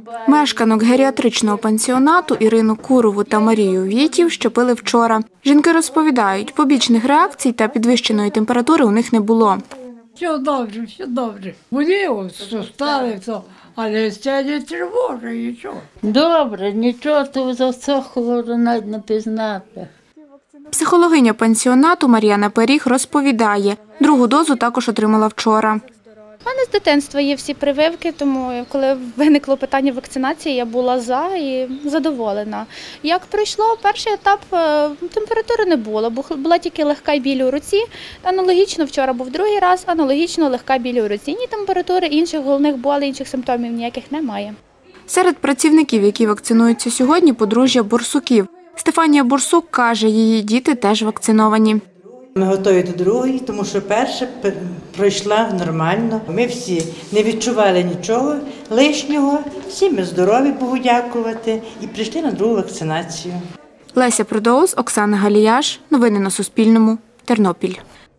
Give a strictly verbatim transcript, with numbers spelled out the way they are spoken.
Мешканок геріатричного пансіонату Ірину Курову та Марію Вєтів щепили вчора. Жінки розповідають, побічних реакцій та підвищеної температури у них не було. Все добре, все добре. Боліло, що стали, то, але це не тривожить, нічого. Добре, нічого, то за все хворо навіть не пізнати. Психологиня пансіонату Мар'яна Періг розповідає, другу дозу також отримала вчора. У мене з дитинства є всі прививки, тому коли виникло питання вакцинації, я була за і задоволена. Як пройшло перший етап, температури не було, бо була тільки легка біль у руці. Аналогічно вчора був другий раз, аналогічно легка біль у руці. Ні температури, інших головних болей, інших симптомів ніяких немає. Серед працівників, які вакцинуються сьогодні, подружжя Борсуків. Стефанія Борсук каже, її діти теж вакциновані. Ми готові до другої, тому що перша пройшла нормально. Ми всі не відчували нічого лишнього, всі ми здорові, Богу дякувати, і прийшли на другу вакцинацію. Леся Продоус, Оксана Галіяш. Новини на Суспільному. Тернопіль.